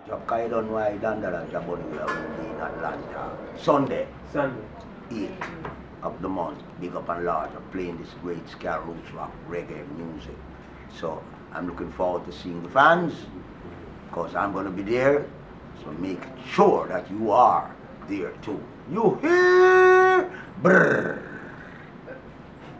Drop Kaidon Wide Dandala Jaboni will be in Atlanta. Sunday. 8th of the month. Big up and large. I'm playing this great ska, roots rock, reggae music. So I'm looking forward to seeing the fans because I'm going to be there. So make sure that you are there too. You hear? Brrr.